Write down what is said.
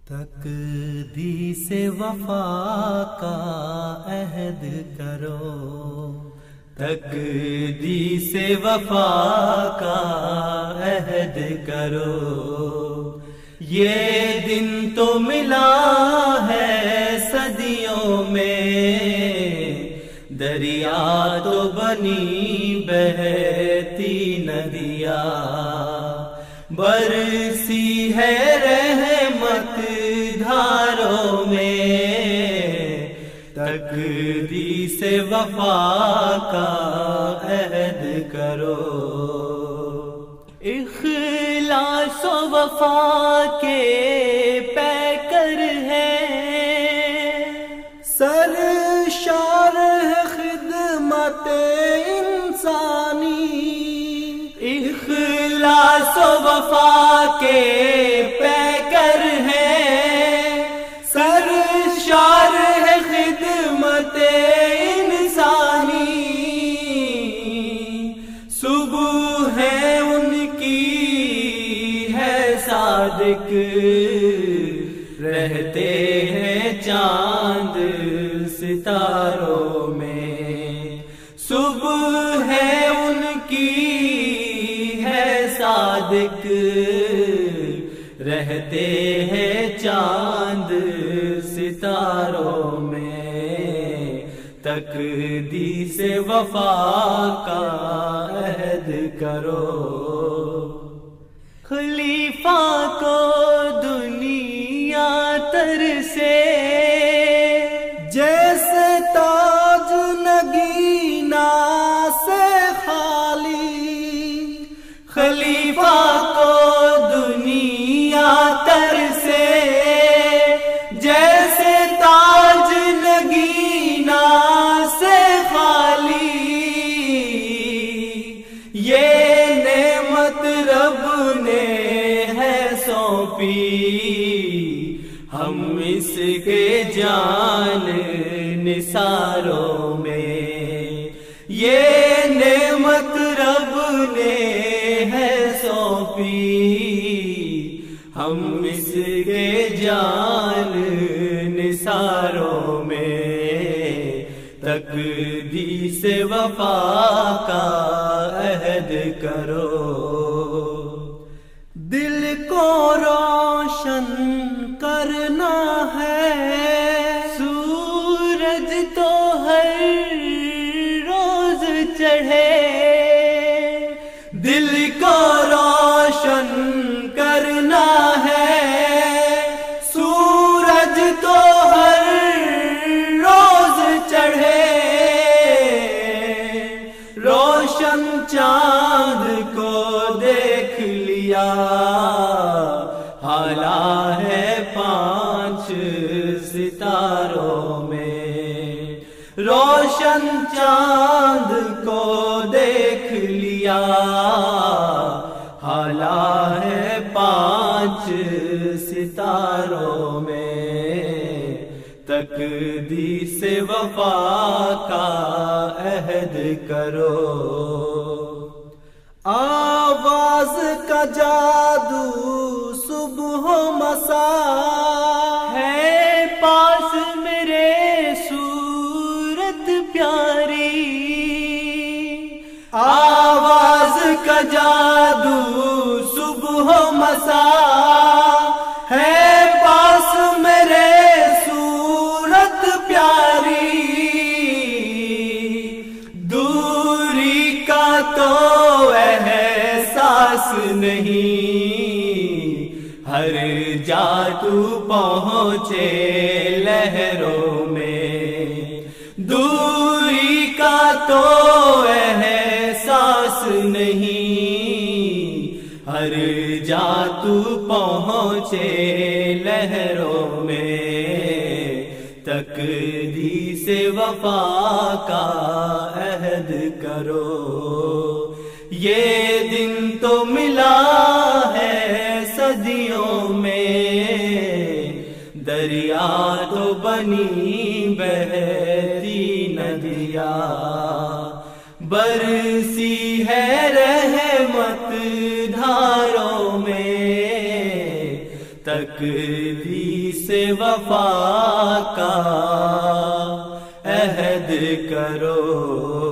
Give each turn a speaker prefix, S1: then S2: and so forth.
S1: تقدیس وفا کا عہد کرو، تقدیس وفا کا عہد کرو، یہ دن تو ملا ہے صدیوں میں، دریا تو بنی بہتی ندیاں، برسی ہے رحمت دھاروں میں، تقدیس وفا کا عہد کرو۔ اخلاص و وفا کے پیکر ہیں، سرشار ہے خدمت انسانی، اخلاص و وفا کے پیکر ہیں، سرشار ہے خدمت انسانی، صبح ہے ان کی ہے صادق، رہتے ہیں چاند ستاروں میں، صبح ہے ان کی ہے صادق، رہتے ہیں چاند ستاروں میں، تقدیس وفا کا عہد کرو۔ خلیفہ کو دنیا ترسے، جیسے تاج نگینا سے خالی، خلیفہ کو دنیا ترسے، جیسے تاج نگینا سے خالی، یہ نعمت رب نے ہے سونپی، ہم اس کے جان نثاروں میں، یہ نعمت رب نے ہے سونپی، ہم اس کے جان نثاروں میں، تقدیس وفا کا عہد کرو۔ دل کو روشن کرنا ہے، سورج تو ہر روز چڑھے، دل کو روشن کرنا ہے، سورج تو ہر روز چڑھے، روشن چاند کو دیکھ لیا، حالا ہے 5 ستاروں میں، روشن چاند کو دیکھ لیا، حالا ہے 5 ستاروں میں، تقدیس وفا کا عہد کرو۔ آواز کا جادو صبح و مساء ہے، پاس میرے صورت پیاری، آواز کا جادو صبح و مساء ہے، پاس میرے صورت پیاری، دوری کا تو احساس نہیں، ہر جا تو پہنچے لہروں میں، دوری کا تو احساس نہیں، ہر جا تو پہنچے لہروں میں، تقدیس وفا کا عہد کرو، یہ دن تو ملا ہے صدیوں میں، دریا تو بنی بہتی ندیاں، برسی ہے رحمت دھاروں میں، تک تقدیس وفا کا عہد کرو